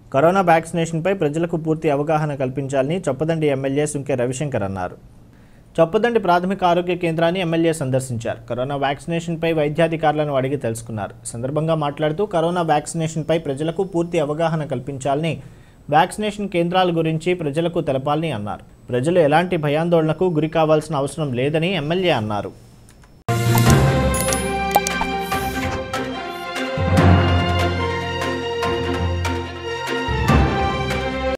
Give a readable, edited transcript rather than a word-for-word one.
Corona వ్యాక్సినేషన్పై ప్రజలకు పూర్తి అవగాహన కల్పించాలని చొప్పదండి ఎమ్మెల్యే సుంకె రవిశంకర్ అన్నారు. చొప్పదండి ప్రాథమిక ఆరోగ్య కేంద్రాన్ని ఎమ్మెల్యే సందర్శించారు. కరోనా వ్యాక్సినేషన్పై వైద్యాధికారులను అడిగి తెలుసుకున్నారు. సందర్భంగా మాట్లాడుతూ కరోనా వ్యాక్సినేషన్పై ప్రజలకు పూర్తి అవగాహన కల్పించాలని, వ్యాక్సినేషన్ కేంద్రాల గురించి ప్రజలకు తెలపాలని అన్నారు. ప్రజలు ఎలాంటి భయాందోళనకు గురి కావాల్సిన అవసరం లేదని ఎమ్మెల్యే అన్నారు.